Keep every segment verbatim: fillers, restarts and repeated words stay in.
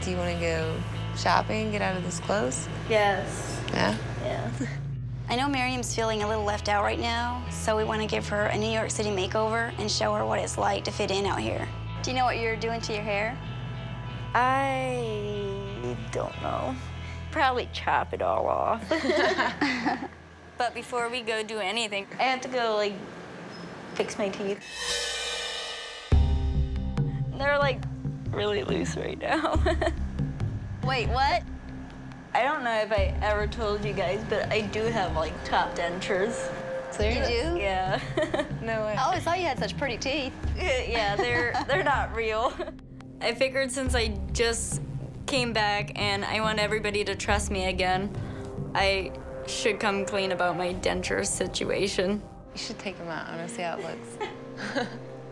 Do you want to go shopping, get out of this clothes? Yes. Yeah? Yeah. I know Miriam's feeling a little left out right now, so we want to give her a New York City makeover and show her what it's like to fit in out here. Do you know what you're doing to your hair? I don't know. Probably chop it all off. But before we go do anything, I have to go, like, fix my teeth. They're, like, really loose right now. wait, what? I don't know if I ever told you guys, but I do have, like, top dentures. Serious? You do? Yeah. No way. I always thought you had such pretty teeth. Yeah, they're, they're not real. I figured since I just came back and I want everybody to trust me again, I should come clean about my denture situation. You should take them out. I want to see how it looks.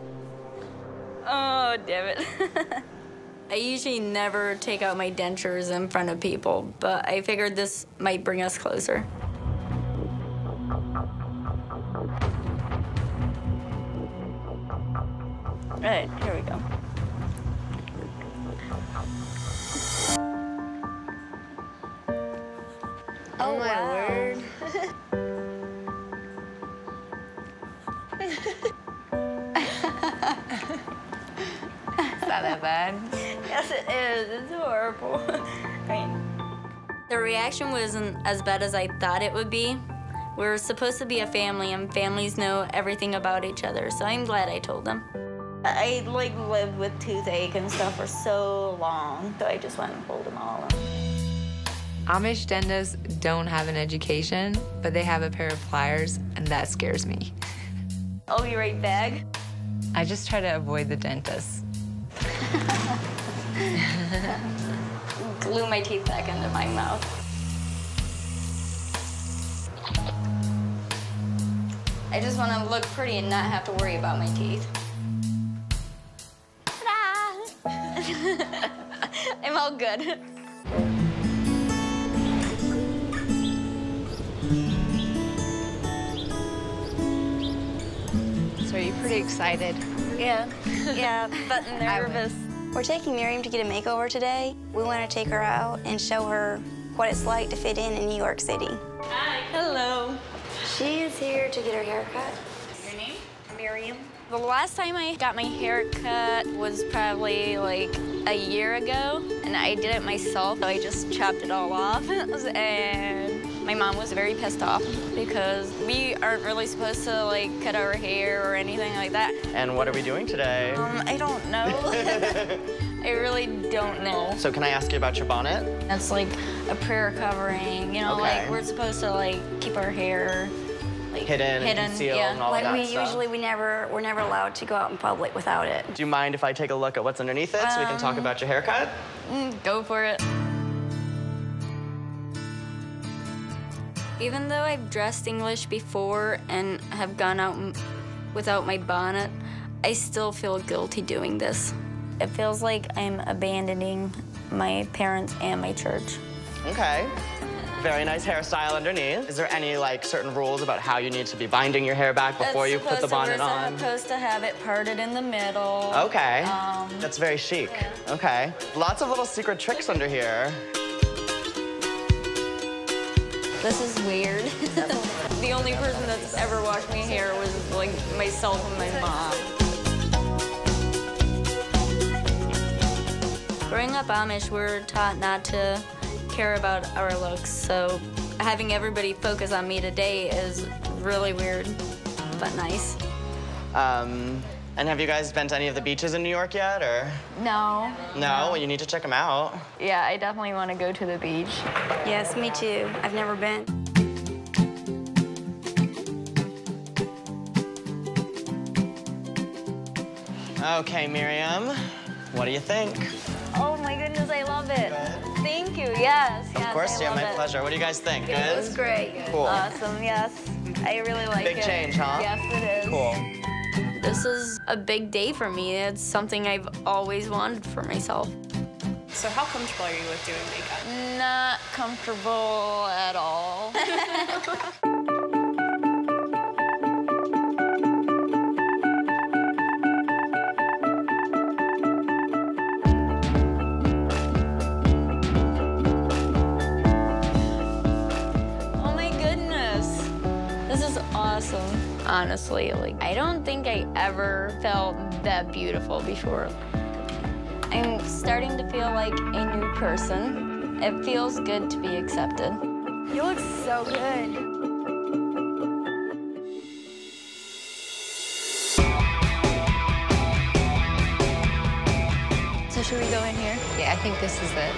Oh, damn it. I usually never take out my dentures in front of people, but I figured this might bring us closer. All right, here we go. Oh, my wow. word. It's not that bad. Yes, it is. It's horrible. I mean, The reaction wasn't as bad as I thought it would be. We're supposed to be a family, and families know everything about each other, so I'm glad I told them. I, like, lived with toothache and stuff for so long, so I just went and pulled them all in. Amish dentists don't have an education, but they have a pair of pliers, and that scares me. I'll be right back. I just try to avoid the dentist. Glue my teeth back into my mouth. I just want to look pretty and not have to worry about my teeth. I'm all good. So are you pretty excited? Yeah, yeah, but nervous. We're taking Miriam to get a makeover today. We want to take her out and show her what it's like to fit in in New York City. Hi. Hello. She is here to get her hair cut. Your name? Miriam. The last time I got my hair cut was probably like a year ago, and I did it myself. I just chopped it all off, and my mom was very pissed off because we aren't really supposed to like cut our hair or anything like that. And what are we doing today? Um, I don't know. I really don't know. So can I ask you about your bonnet? That's like a prayer covering, you know, Okay. like we're supposed to like keep our hair like Hidden, and hidden, concealed, yeah. and all Like of that we stuff. usually, we never, we're never allowed to go out in public without it. Do you mind if I take a look at what's underneath it so we can talk Um, about your haircut? Mm, go for it. Even though I've dressed English before and have gone out m- without my bonnet, I still feel guilty doing this. It feels like I'm abandoning my parents and my church. Okay. Very nice hairstyle underneath. Is there any like certain rules about how you need to be binding your hair back before It's you put the supposed to- bonnet we're on? supposed to have it parted in the middle. Okay. Um, That's very chic. Okay. Lots of little secret tricks under here. This is weird. The only person that's ever washed my hair was like myself and my mom. Growing up Amish, we're taught not to care about our looks, so having everybody focus on me today is really weird, but nice. Um, and have you guys been to any of the beaches in New York yet, or? No. No? Well, you need to check them out. Yeah, I definitely want to go to the beach. Yes, me too. I've never been. Okay, Miriam, what do you think? Oh my goodness, I love it. Thank you, yes, yes, Of course, I yeah, love my it. pleasure. What do you guys think? It Good? was great. Cool. Awesome, yes. I really like Big it. change, huh? Yes, it is. Cool. This is a big day for me. It's something I've always wanted for myself. So how comfortable are you with doing makeup? Not comfortable at all. honestly. Like, I don't think I ever felt that beautiful before. I'm starting to feel like a new person. It feels good to be accepted. You look so good. So should we go in here? Yeah, I think this is it.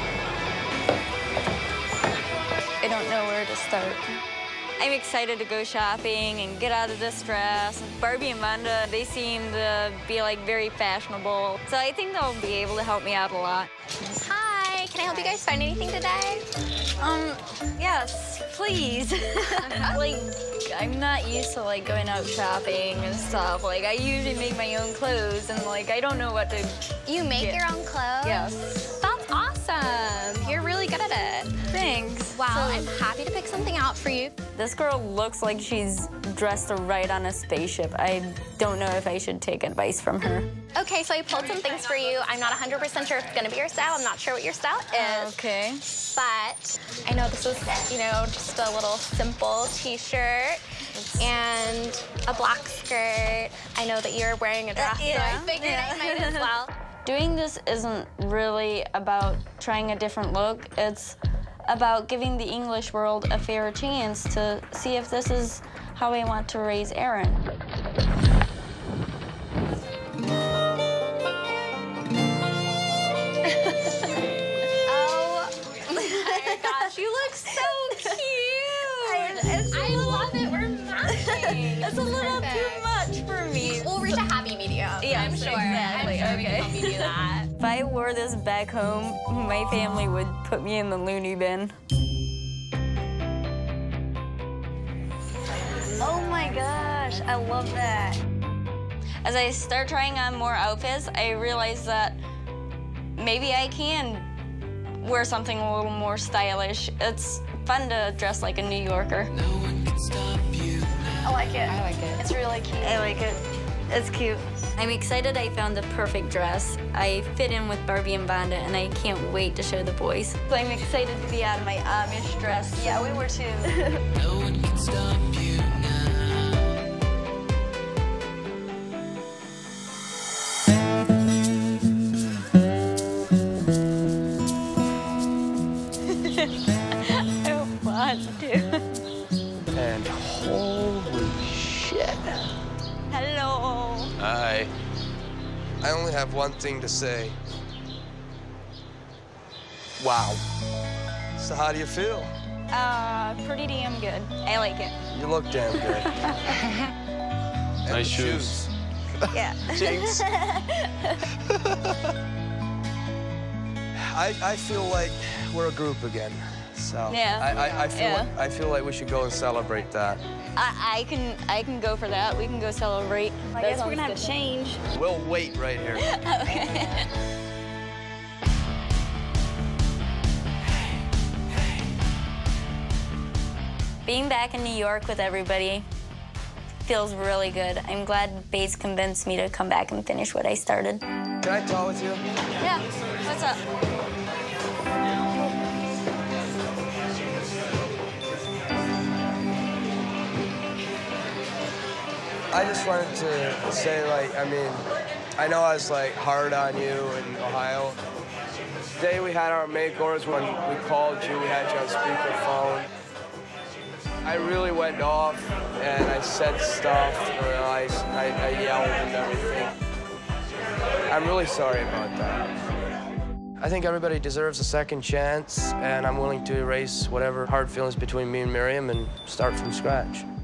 I don't know where to start. I'm excited to go shopping and get out of this dress. Barbie and Vonda, they seem to be like very fashionable. So I think they'll be able to help me out a lot. Hi, can I help you guys find anything today? Um, yes, please. Like, I'm not used to like going out shopping and stuff. Like, I usually make my own clothes and like, I don't know what to You make get. your own clothes? Yes. That's awesome. You're really good at it. Thanks. Wow, So, I'm happy to pick something out for you. this girl looks like she's dressed right on a spaceship. I don't know if I should take advice from her. Okay, so I pulled some things for you. I'm not one hundred percent sure if it's gonna be your style. I'm not sure what your style is. Okay. But I know this is, you know, just a little simple t-shirt and a black skirt. I know that you're wearing a dress, yeah, so I figured yeah. I might as well. Doing this isn't really about trying a different look. It's about giving the English world a fair chance to see if this is how I want to raise Aaron. Oh my gosh, you look so cute. I love it. We're matching. It's a little too much for me. We'll reach a happy medium. Yeah, I'm sure. exactly. I'm sure we Okay. can help you do that. If I wore this back home, my family would put me in the loony bin. Oh my gosh, I love that. As I start trying on more outfits, I realize that maybe I can wear something a little more stylish. It's fun to dress like a New Yorker. I like it. I like it. It's really cute. I like it. It's cute. I'm excited I found the perfect dress. I fit in with Barbie and Vonda, and I can't wait to show the boys. So I'm excited to be out of my Amish dress. Yeah, we were too. No one can stop you I don't want to. And holy shit. Hello. Hi. I only have one thing to say. Wow. So how do you feel? Uh, pretty damn good. I like it. You look damn good. And Nice the shoes. Yeah. Jinx. I, I feel like we're a group again. So Yeah. I, I, I feel Yeah. like, I feel like we should go and celebrate that. I, I can I can go for that. We can go celebrate. I That guess we're sounds gonna have good. to change. We'll wait right here. Okay. Being back in New York with everybody feels really good. I'm glad Bates convinced me to come back and finish what I started. Can I talk with you? Yeah, what's up? I just wanted to say, like, I mean, I know I was, like, hard on you in Ohio. The day we had our makeovers, when we called you, we had you on speakerphone. I really went off, and I said stuff, you know, I, I, I yelled and everything. I'm really sorry about that. I think everybody deserves a second chance, and I'm willing to erase whatever hard feelings between me and Miriam and start from scratch.